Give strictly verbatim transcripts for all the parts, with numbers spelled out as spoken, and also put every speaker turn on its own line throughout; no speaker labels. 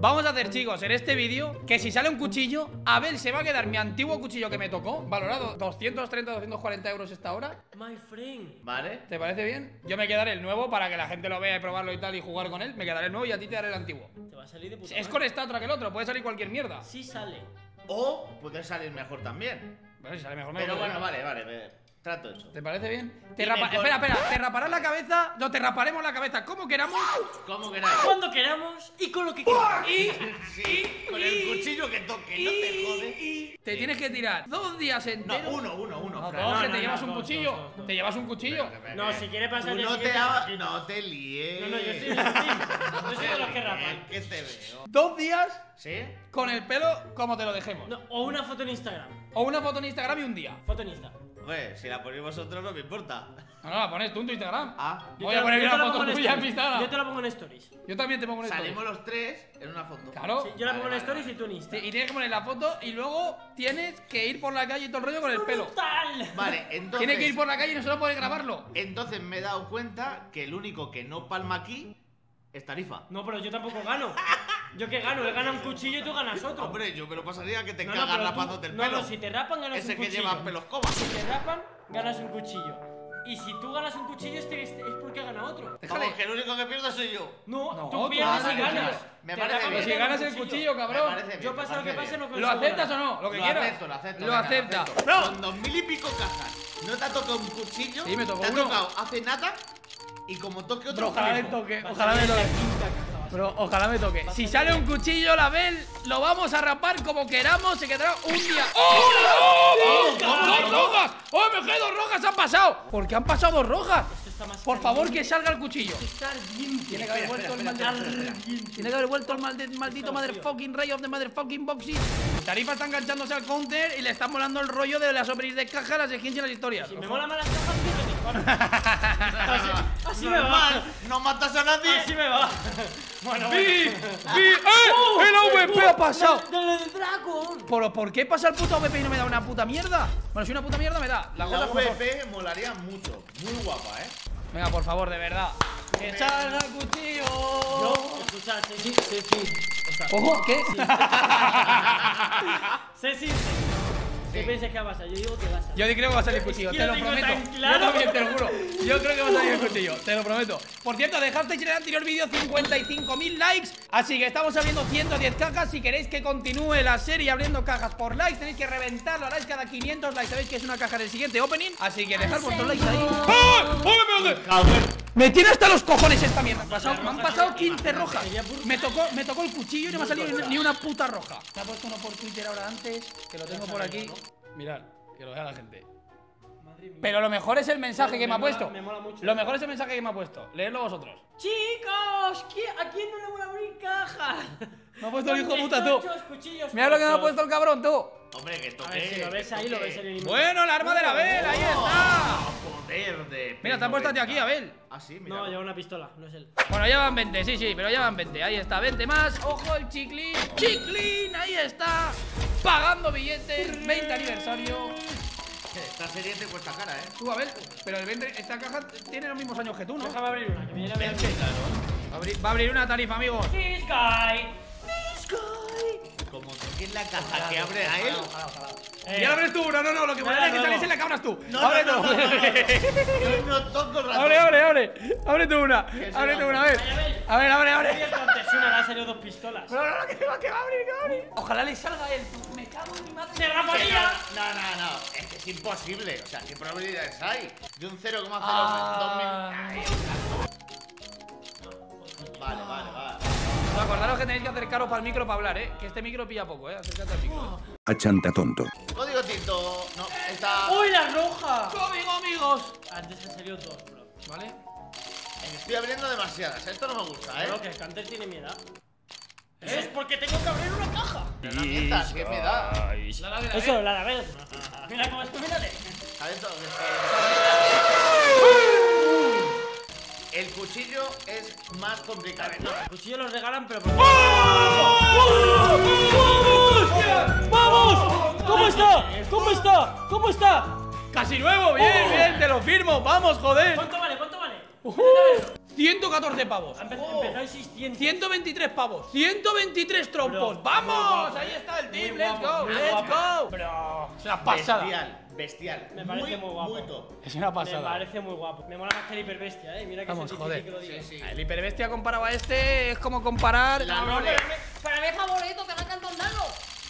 Vamos a hacer, chicos, en este vídeo que si sale un cuchillo, Abel se va a quedar mi antiguo cuchillo que me tocó, valorado doscientos treinta, doscientos cuarenta euros esta hora.
My friend.
Vale.
¿Te parece bien? Yo me quedaré el nuevo para que la gente lo vea y probarlo y tal y jugar con él. Me quedaré el nuevo y a ti te daré el antiguo.
Te va a salir de puta
Es
madre.
con esta otra que el otro, puede salir cualquier mierda.
Sí sale.
O puede salir mejor también.
Bueno, si sale mejor me
Pero
lo
bueno,
quedo.
vale, vale, vale. Trato hecho.
¿Te parece bien? Te
Y
rapa-
mejor-
Espera, espera, te raparás la cabeza. No, te raparemos la cabeza como queramos.
¿Cómo queráis?
Cuando queramos y con lo que queramos.
Y,
Sí, con el cuchillo que toque, no te jode.
y te tienes que tirar dos días
No,
enteros.
uno, uno, uno.
No,
Fran.
dos, que
no,
te
no,
llevas
no,
un
dos,
cuchillo.
dos, dos.
Te llevas un cuchillo.
No, si quieres pasar
Tú
el
no te,
siguiente,
ha-
te-
no te líes.
No, no, yo soy de los team. Yo soy de los que rapan.
Es que te veo.
Dos días
¿Sí?
con el pelo como te lo dejemos.
No, o una foto en Instagram.
O una foto en Instagram y un día.
Foto en Insta.
Pues, si la ponéis vosotros no me importa.
No, no, la pones tú en tu Instagram.
Ah,
Yo
Voy
te
a
la-
poner
yo te
una
la
foto
pongo en
tuya en
stories.
mi Instagram.
Yo te la pongo en stories.
Yo también te pongo en stories.
salimos los tres en una foto.
Claro.
Sí, yo la
Vale,
pongo en
vale,
stories
vale.
y tú en Insta.
Sí, y tienes que poner la foto y luego tienes que ir por la calle y todo el rollo con el pelo.
¡Brutal!
Vale, entonces.
Tienes que ir por la calle y no solo puedes grabarlo.
Entonces me he dado cuenta que el único que no palma aquí es Tarifa.
No, pero yo tampoco gano. ¿Yo qué gano? Él gana un cuchillo y tú ganas otro.
Hombre, yo me lo pasaría que te
No, no,
cagas
pero tú-
rapándote el
no,
pelo.
no, si te rapan ganas
Ese
un
que
cuchillo.
lleva pelos comas.
Si te rapan, ganas un cuchillo. Y si tú ganas un cuchillo, este, este es porque ha ganado otro.
Déjale.
Vamos, que el único que pierdo soy yo.
No,
No,
tú
tú
pierdes
ganas
y
el
ganas.
cuchillo.
Me
Te
parece
rapan
bien.
Pero
y
si
ganas
ganas
un
el cuchillo,
Me
cabrón.
parece bien,
Yo
me
pase lo que
parece
pase, no
bien.
¿Lo
consigo
aceptas o
ganar.
no? Lo que
Lo
quieras.
acepto, lo acepto.
Lo
venga,
acepta.
acepto.
¡No!
Con dos mil y pico cajas. ¿No te ha tocado un cuchillo?
Sí, me tocó
Te ha
uno.
tocado hace nada y como toque otro.
Pero ojalá me
flipo.
toque,
Va a
ojalá me
salir la
toque.
quinta caja, va a ser.
Pero ojalá me toque. Si sale un cuchillo, la Bel, lo vamos a rapar como queramos. Se quedará un día. ¡Oh! ¡Oh! ¡Dos rojas! ¡Oh, me quedo dos rojas! ¡Han pasado! ¿Por qué han pasado dos rojas?
Esto está más
Por favor,
caliente.
que salga el cuchillo.
Está ardiente.
Tiene que haber vuelto el maldito. Tiene que haber vuelto el maldito, maldito motherfucking rey of the motherfucking boxing. Tarifa está enganchándose al counter y le está molando el rollo de las openings de caja, las skins y las historias.
Si me mola más las cajas, que me disparo. Así, así me va.
Normal, no matas a nadie.
Así me va. Bueno,
¡Vi!
bueno.
¡Vi! ¡Eh! ¡El A V P ha pasado!
¡De lo del Dragon!
¿Por, ¿Por qué pasa el puto A V P y no me da una puta mierda? Bueno, si una puta mierda me da. La
La
cosa como son.
V P molaría mucho. Muy guapa, eh.
Venga, por favor, de verdad. ¡Que salga el cuchillo!
Yo, escucha, Ceci, Ceci.
¿Ojo? ¿Qué?
Ceci, ¿qué piensas que va a pasar? Yo digo que va a salir.
Yo creo que va a salir el cuchillo,
Es que
te
lo
lo
tengo
prometo.
tan claro.
Yo también te lo juro. Yo creo que va a salir el cuchillo, te lo prometo. Por cierto, dejasteis en el anterior vídeo cincuenta y cinco mil likes, así que estamos abriendo ciento diez cajas. Si queréis que continúe la serie abriendo cajas por likes, tenéis que reventarlo a likes cada quinientos likes. Sabéis que es una caja del siguiente opening, así que dejad vuestros likes ahí. ¡Ah! ¡Oh, me hace! Me tiene hasta los cojones esta mierda. Me han pasado, me han pasado quince rojas. Me tocó, me tocó el cuchillo y no me ha salido ni- ni una puta roja. Me ha puesto uno por Twitter ahora antes, que lo tengo por aquí. Mirad, que lo vea la gente.
Madre mía.
Pero lo mejor es el mensaje que me ha
mola-
puesto.
me mola mucho.
Lo mejor es el mensaje que me ha puesto. Leedlo vosotros.
Chicos, ¿qui- ¿a quién no le voy a abrir caja?
Me ha puesto el hijo puta, tú.
Muchos cuchillos
Mira lo que me ha
cortos.
puesto el cabrón, tú.
Hombre, que toque.
A ver, si lo ves ahí, lo ves en el email.
Bueno, el arma de la Abel, ahí está.
Ah, poder de.
Mira, te han puesto a ti aquí, Abel.
Ah, sí, mira.
No, lleva una pistola, no es él.
Bueno, ya van veinte, sí, sí, pero ya van veinte. Ahí está, veinte más. Ojo, el chiclín. Chiclín, ahí está. Pagando billetes. veinte aniversario.
Esta serie te cuesta cara, eh.
Tú, Abel. Pero el veinte, esta caja tiene los mismos años que tú, ¿no?
Déjame abrir una, que me viene a ver.
Vente, claro.
Va a abrir, va a abrir una tarifa, amigos.
This guy.
Como toques la caja que abre a él.
Eh,
Ya abres tú, no, no, no. Lo que
Nada
mola es que
nuevo.
saliese la que abras tú.
No,
Abre
no, no,
tú.
no, no, no. Yo no toco el ratón.
Abre, abre, abre. Abre tú una.
se
Abre tú
va.
una, a ver.
Vaya, Abel.
A ver, abre,
Oye,
abre.
el Contesuna le han salido dos pistolas.
No, no, no, que va, que va a abrir, que va a abrir. Ojalá le salga él. Me cago en mi madre.
¡Se raparía!
No, no, no. Es que es imposible. O sea, ¿qué probabilidades hay? De un cero coma cero
Ah.
dos mil. Vale, vale, vale.
Bueno, acordaros que tenéis que acercaros para el micro para hablar, eh. Que este micro pilla poco, eh. Acércate al micro.
Achanta tonto.
Código Tito. No, está.
¡Uy, la roja!
Conmigo, amigos.
Antes han salido dos, bro.
Vale.
Estoy abriendo demasiadas. Esto no me gusta, eh.
Creo que el Canter tiene miedo. Eso es porque tengo que abrir una caja.
No mientas, ¿qué me da?
La de la
Eso, la de Abel. Mira cómo es, mírate.
¿Sabes todo? El cuchillo es más complicado.
El cuchillo los regalan, pero por...
¡Vamos! ¡Vamos!
¿Cómo está? ¿Cómo está? ¿Cómo está?
Casi nuevo, bien, bien, te lo firmo. Vamos, joder.
¿Cuánto vale? ¿Cuánto vale?
Uh. ciento catorce pavos.
Ha empe-
Oh.
empezado en seiscientos.
ciento veintitrés pavos. ciento veintitrés trompos.
Bro,
¡Vamos!
muy guapo,
Ahí
eh.
está el team.
Muy
Let's
guapo,
go.
muy
Let's
guapo.
go.
Bro.
Es una pasada.
Bestial, bestial.
Me parece muy guapo.
Muy top.
Es una
Me
pasada.
parece muy guapo. Me mola más que el hiperbestia, eh. Mira que
Vamos,
es
joder.
difícil que lo diga.
Sí, sí.
El hiperbestia comparado a este es como comparar.
La
No,
Lore.
pero me- para mí favorito que no canto andando.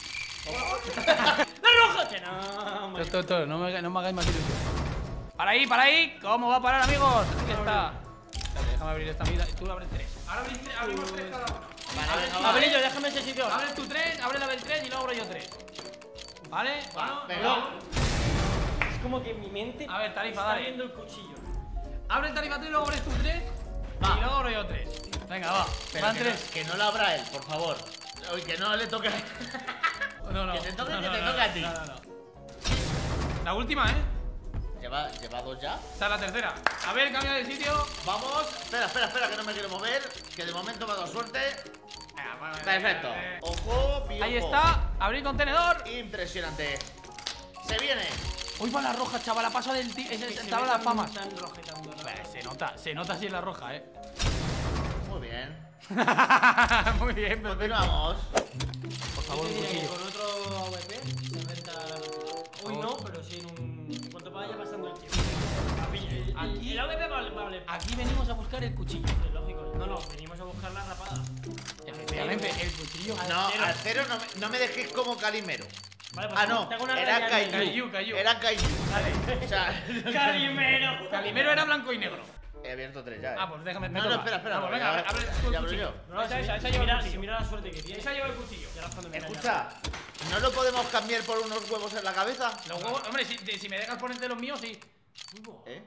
¡La roja! Que no, man.
Esto, esto, no me, no me hagáis más ilusión. Para ahí, para ahí. ¿Cómo va a parar, amigos? Aquí está. Espérate, déjame abrir esta vida. Tú lo abres tres. Ahora abrimos tres, abrimos tres cada uno.
Vale, venga,
A
va.
ver, yo, déjame ese sitio.
Abres tú tres, abre la del tres y luego abro yo tres. ¿Vale?
Va,
Bueno,
venga.
Es como que en mi mente.
A ver, Tarifa,
está
dale.
viendo el cuchillo.
abre el tarifa tú y luego abres tú tres.
Va.
Y luego abro yo tres. Venga, va.
Pero
Van
que,
tres.
no, que no la abra él, por favor. Uy, que no le toque.
No, no.
que te toque,
no,
que
no,
te
no,
toque a ti.
No, no, no. La última, ¿eh?
¿Lleva, ¿Lleva dos ya?
Esta es la tercera. A ver, cambia de sitio.
Vamos. Espera, espera, espera, que no me quiero mover. Que de momento me ha dado suerte.
Venga, bueno,
Perfecto.
eh,
Ojo, piojo.
Ahí está. Abrir contenedor.
Impresionante. Se viene.
Uy, va la roja, chaval. La paso del tío.
Se
Estaba
ve
la
tan-
fama.
tan rojetando, ¿no?
Se nota, se nota si es la roja, eh.
Muy bien.
Muy bien, perfecto.
Continuamos.
Por favor, un
Yo te diría que
cuchillo.
con otro A V P se renta la velocidad. Hoy no, pero sí en un. Cuanto vaya pasando el tiempo. El,
Aquí-
el A V P vale, vale.
Aquí venimos a buscar el cuchillo.
Sí, lógico. No, no, venimos a buscar la rapada.
Efectivamente, el cuchillo.
No,
cero.
al cero no me, no me dejéis como Calimero.
Vale, pues
Ah, no.
te hago una
Era
raya
Kaiju.
Kaiju, Kaiju.
Era Kaiju.
Dale.
O sea,
Calimero.
Calimero era blanco y negro.
he abierto tres ya. eh.
Ah, pues déjame. me
No, no,
toca.
espera, espera.
Vamos,
porque
venga,
ya-
abre, abre tú el
ya abro
cuchillo.
yo.
No, esa, esa, esa
si,
lleva el
mira,
cuchillo.
si mira la suerte que tiene.
Esa lleva el cuchillo.
Ya las cuando me
Escucha, ¿no lo podemos cambiar por unos huevos en la cabeza?
Los huevos, hombre, si, si me dejas ponerte los míos, sí.
¿Eh?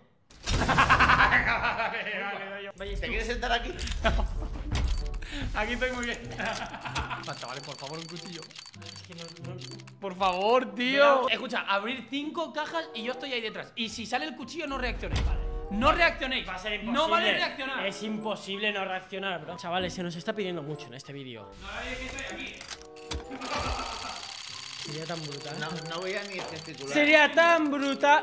Vaya,
¿Te quieres sentar aquí?
Aquí estoy muy bien. Va, chavales, por favor, un cuchillo.
Es que no, no.
Por favor, tío. Escucha, abrir cinco cajas y yo estoy ahí detrás. Y si sale el cuchillo, no reaccionéis. No reaccionéis.
Va a ser imposible.
No vale reaccionar.
Es imposible no reaccionar, bro. Chavales, se nos está pidiendo mucho en este vídeo.
No sabéis que estoy aquí.
Sería tan brutal.
No, no voy a ni gesticular.
Sería tan brutal.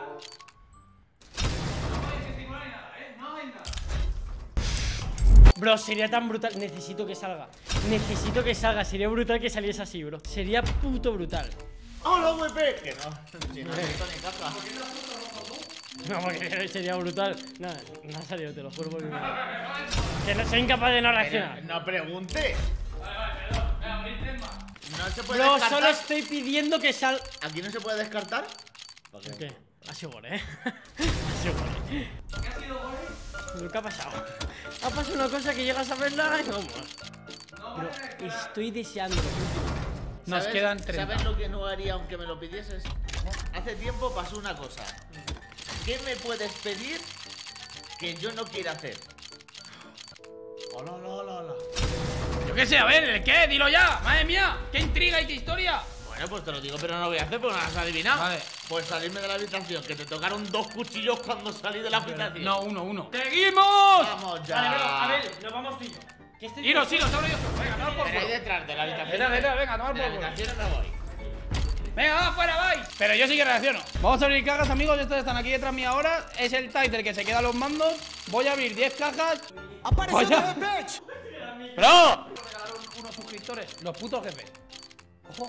No podéis gesticular ni nada, ¿eh? No hay nada.
Bro, sería tan brutal. Necesito que salga. Necesito que salga. Sería brutal que saliese así, bro. Sería puto brutal.
¡Hola, V P! Que no. Si no necesito ni caja.
No, porque sería brutal. Nada, no ha salido, te lo juro por mi madre. Que no soy incapaz de no
Pero
reaccionar.
no preguntes.
Vale, vale, perdón. Venga, abrir tres más.
No se puede
Bro,
descartar.
solo estoy pidiendo que salga.
¿Aquí no se puede descartar? ¿Por qué?
¿Qué? Ha sido gol, eh. Ha sido gol.
¿Qué ha sido gol?
¿Qué ha pasado? Ha pasado una cosa que llegas a verla y vamos.
No
Bro,
vale reaccionar.
estoy deseando.
Nos
¿Sabes-
quedan treinta.
¿Sabes lo que no haría aunque me lo pidieses? Hace tiempo pasó una cosa. ¿Qué me puedes pedir que yo no quiera hacer? Hola, hola, hola, hola.
Yo qué sé, a ver, ¿el qué? Dilo ya. Madre mía, qué intriga y qué historia.
Bueno, pues te lo digo, pero no lo voy a hacer porque no lo has adivinado.
Vale.
Pues salirme de la habitación, que te tocaron dos cuchillos cuando salí de la habitación.
No, uno, uno. ¡Seguimos!
Vamos ya.
Vale, bro, a ver, nos vamos tú y yo. ¿Qué estoy
Iros, iros, abro yo. Venga, no por
Pero ahí
culo.
detrás de la habitación.
Detrás, detrás, venga, tomar
De la
por culo.
habitación no me voy.
Venga, va, fuera, vais. Pero yo sí que reacciono. Vamos a abrir cajas, amigos. Estos están aquí detrás mía ahora. Es el Title que se queda los mandos. Voy a abrir diez cajas. ¡Vaya! ¡Bro! Me regalaron unos suscriptores. Los putos jefes. Ojo.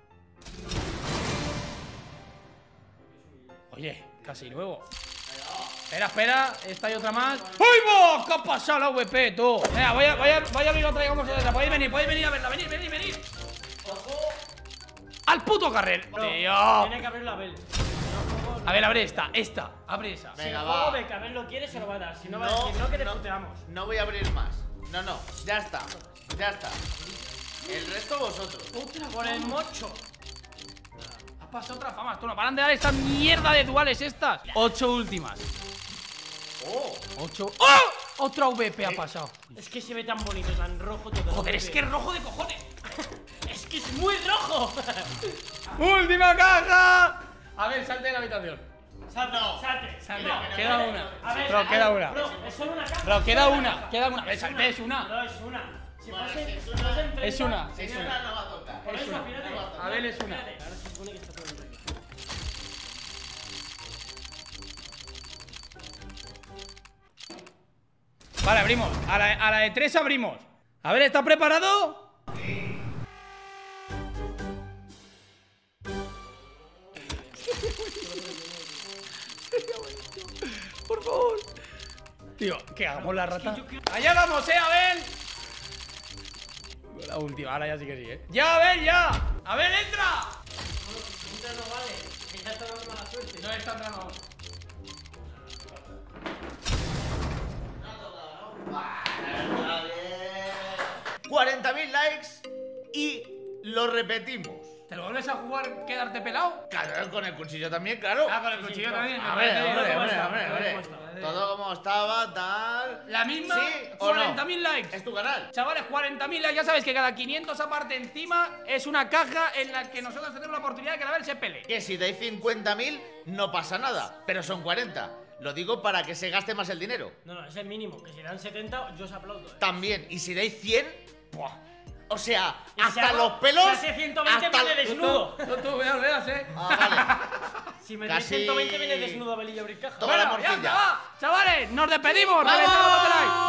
Oye, casi nuevo. Espera, espera. Esta hay otra más. ¡Uy, vos! ¿Qué ha pasado la V P, tú? Venga, voy a, voy a, voy a abrir otra y vamos a otra. Podéis venir, podéis venir a verla. Venid, venid, venid. ¡Al puto carrer!
Bro,
Tío.
tiene que abrirlo a Abel.
A ver, abre esta, esta. Abre esa.
Si
Venga,
el
va.
juego ve que Abel lo quiere, se lo va a dar. Si no, va a
No,
decir no, que te
no.
puteamos.
No voy a abrir más. No, no. Ya está. Ya está. El resto vosotros.
Otra
Por el mocho.
Ha pasado otra fama. Esto no paran de dar esta mierda de duales estas. Ocho últimas.
Oh.
Ocho. ¡Oh! Otra V P ha pasado.
Es que se ve tan bonito, tan rojo todo.
Joder, es que es rojo de cojones.
Es que es muy rojo.
¡Última caja! A ver, salte de la habitación.
Salte,
No.
salte.
Salte.
No,
Queda
no,
una.
A ver,
Bro,
a ver,
queda una.
Bro, es solo una caja.
Bro, queda
Solo
una.
caja.
Queda una.
Es
Salte, es una.
Bro, es una. Si
Bueno,
fuese-
si es
si
una-
fuesen treinta,
Es una.
Si
Es
no,
una.
no va a tocar.
Por
Es
eso,
una.
fíjate.
A ver, es una.
Fíjate, ahora se supone que está todo en regla.
Vale, abrimos. A la, a la de tres abrimos. A ver, ¿estás preparado? Por favor. Tío, que hagamos la rata. Allá vamos, eh, Abel. La última, ahora ya sí que sí, eh. ¡Ya, Abel, ya! ¡Abel, entra!
Entra no vale, que ya está dando mala suerte.
No está entrando.
cuarenta mil likes y lo repetimos.
¿Te lo vuelves a jugar, quedarte pelado?
Claro, con el cuchillo también, claro.
Ah, con el cuchillo
sí,
también.
A
me
ver,
parece
hombre,
bien.
hombre,
está,
hombre,
todo
hombre.
como está.
Todo como estaba, tal.
La misma,
¿Sí o no?
cuarenta mil likes.
Es tu canal.
Chavales, cuarenta mil likes. Ya sabéis que cada quinientos aparte encima es una caja en la que nosotros tenemos la oportunidad de que la Abel se pele.
Que si dais cincuenta mil no pasa nada, pero son cuarenta. Lo digo para que se gaste más el dinero.
No, no, es el mínimo. Que si dan setenta, yo os aplaudo. ¿eh?
También, y si dais cien, ¡buah! O sea,
Y si
hasta
hago-
los pelos.
si hace ciento veinte
hasta
viene
el-
desnudo.
Tú, tú, veas, veas, eh.
Ah,
Si me
Casi-
dais ciento veinte, viene desnudo a Belilla Bricaja.
Toda la
Bueno, ya
morcilla.
está, chavales, nos despedimos.
¡Vamos!
Reventamos, date like.